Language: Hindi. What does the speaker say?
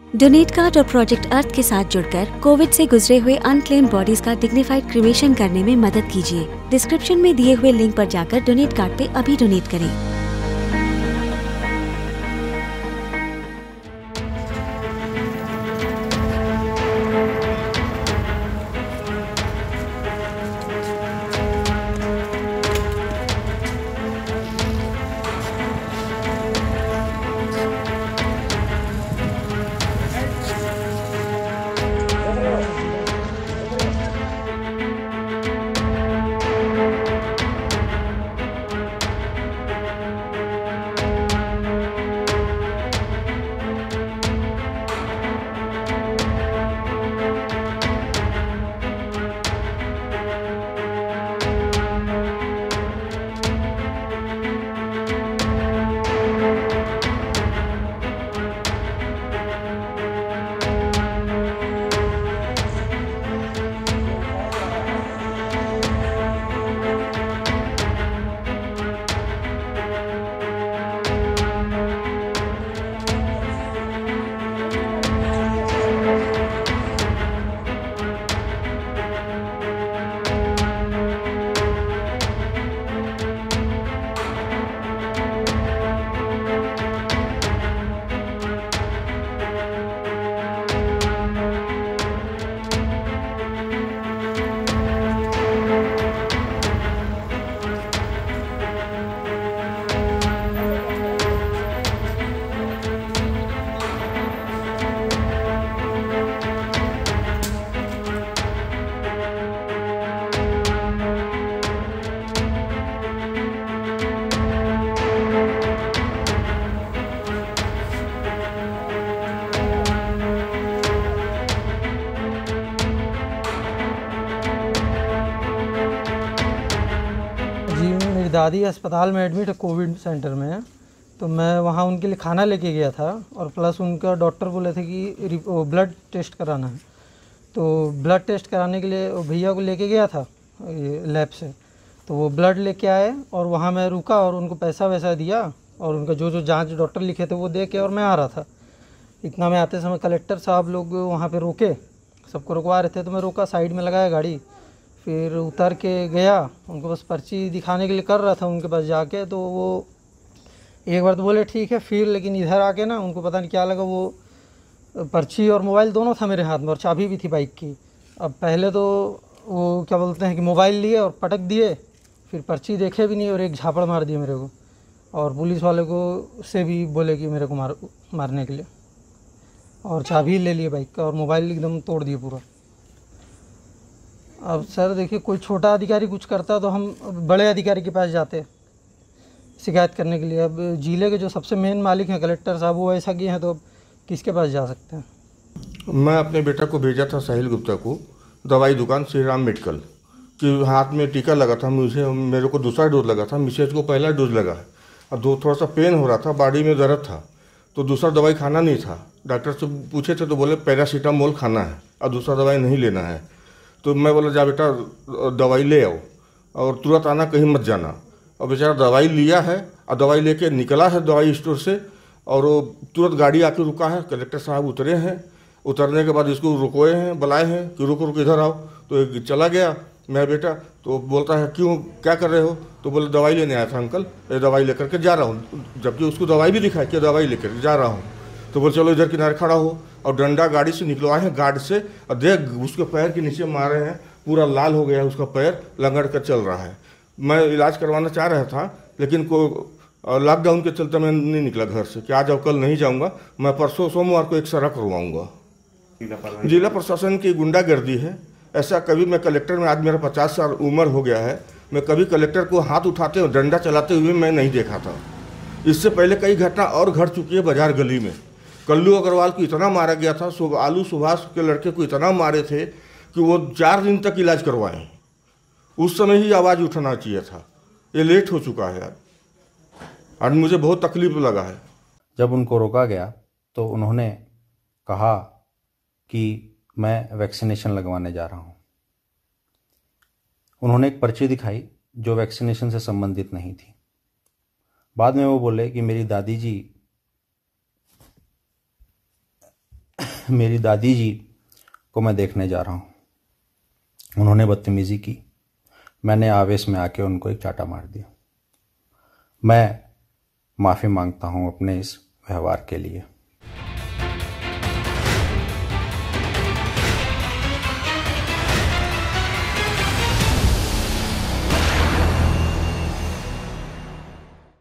डोनेट कार्ड और प्रोजेक्ट अर्थ के साथ जुड़कर कोविड से गुजरे हुए अनक्लेम्ड बॉडीज का डिग्निफाइड क्रिमेशन करने में मदद कीजिए। डिस्क्रिप्शन में दिए हुए लिंक पर जाकर डोनेट कार्ड पे अभी डोनेट करें। मेरी दादी अस्पताल में एडमिट है, कोविड सेंटर में है। तो मैं वहाँ उनके लिए खाना लेके गया था और प्लस उनका डॉक्टर बोले थे कि ब्लड टेस्ट कराना है। तो ब्लड टेस्ट कराने के लिए भैया को लेके गया था लैब से। तो वो ब्लड लेके आए और वहाँ मैं रुका और उनको पैसा वैसा दिया और उनका जो जो जांच डॉक्टर लिखे थे वो दे के और मैं आ रहा था। इतना में आते समय कलेक्टर साहब लोग वहाँ पे रोके, सबको रुकवा रहे थे। तो मैं रोका, साइड में लगाया गाड़ी, फिर उतर के गया। उनको बस पर्ची दिखाने के लिए कर रहा था उनके पास जाके। तो वो एक बार तो बोले ठीक है, फिर लेकिन इधर आके ना उनको पता नहीं क्या लगा, वो पर्ची और मोबाइल दोनों था मेरे हाथ में और चाबी भी थी बाइक की। अब पहले तो वो क्या बोलते हैं कि मोबाइल लिए और पटक दिए, फिर पर्ची देखे भी नहीं और एक झापड़ मार दिए मेरे को। और पुलिस वाले को से भी बोले कि मेरे को मारने के लिए, और चाबी ले लिए बाइक का और मोबाइल एकदम तोड़ दिए पूरा। अब सर देखिए, कोई छोटा अधिकारी कुछ करता तो हम बड़े अधिकारी के पास जाते शिकायत करने के लिए। अब जिले के जो सबसे मेन मालिक हैं कलेक्टर साहब, वो ऐसा किए हैं तो किसके पास जा सकते हैं। मैं अपने बेटा को भेजा था साहिल गुप्ता को दवाई दुकान श्री राम मेडिकल कि हाथ में टीका लगा था, मेरे को दूसरा डोज लगा था, मिसेज को पहला डोज लगा है और थोड़ा सा पेन हो रहा था, बॉडी में दर्द था, तो दूसरा दवाई खाना नहीं था। डॉक्टर से पूछे थे तो बोले पैरासीटामोल खाना है और दूसरा दवाई नहीं लेना है। तो मैं बोला जा बेटा दवाई ले आओ और तुरंत आना, कहीं मत जाना। और बेचारा दवाई लिया है और दवाई लेके निकला है दवाई स्टोर से और वो तुरंत गाड़ी आके रुका है। कलेक्टर साहब उतरे हैं, उतरने के बाद इसको रुकोए हैं, बुलाए हैं कि रुको रुको इधर आओ। तो एक चला गया मेरा बेटा, तो बोलता है क्यों, क्या कर रहे हो? तो बोले दवाई लेने आया था अंकल, ये दवाई लेकर के जा रहा हूँ। जबकि उसको दवाई भी दिखाई कि दवाई लेकर जा रहा हूँ। तो बोले चलो इधर किनारे खड़ा हो, और डंडा गाड़ी से निकलवाए हैं गार्ड से, और देख उसके पैर के नीचे मारे हैं, पूरा लाल हो गया है उसका पैर, लंगड़ कर चल रहा है। मैं इलाज करवाना चाह रहा था लेकिन लॉकडाउन के चलते मैं नहीं निकला घर से कि आज अब कल नहीं जाऊंगा। मैं परसों सोमवार को एक्सरा करवाऊंगा। जिला प्रशासन की गुंडागर्दी है। ऐसा कभी मैं कलेक्टर में, आज मेरा 50 साल उम्र हो गया है, मैं कभी कलेक्टर को हाथ उठाते और डंडा चलाते हुए मैं नहीं देखा था। इससे पहले कई घटना और घट चुकी है बाजार गली में। कल्लू अग्रवाल को इतना मारा गया था, आलू सुभाष के लड़के को इतना मारे थे कि वो 4 दिन तक इलाज करवाए। उस समय ही आवाज़ उठाना चाहिए था, ये लेट हो चुका है यार। आज मुझे बहुत तकलीफ लगा है। जब उनको रोका गया तो उन्होंने कहा कि मैं वैक्सीनेशन लगवाने जा रहा हूं। उन्होंने एक पर्ची दिखाई जो वैक्सीनेशन से संबंधित नहीं थी। बाद में वो बोले कि मेरी दादी जी मेरी दादी जी को मैं देखने जा रहा हूँ। उन्होंने बदतमीज़ी की। मैंने आवेश में आके उनको एक चाटा मार दिया। मैं माफ़ी मांगता हूँ अपने इस व्यवहार के लिए।